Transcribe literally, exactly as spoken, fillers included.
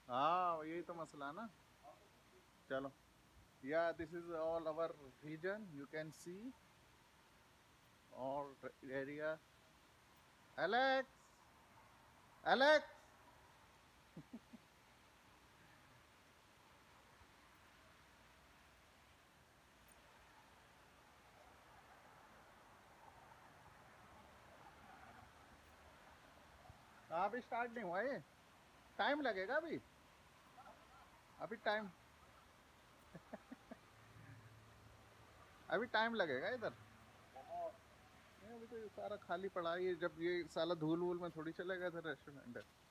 हाँ यही तो मसला है ना। चलो, yeah this is all our region, you can see all area. Alex, Alex. अभी स्टार्ट नहीं हुआ ये, टाइम लगेगा अभी। अभी टाइम, अभी टाइम लगेगा इधर। नहीं, अभी तो ये सारा खाली पड़ा है, ये जब ये साला धूल वूल में थोड़ी चलेगा इधर रेस्टोरेंट है।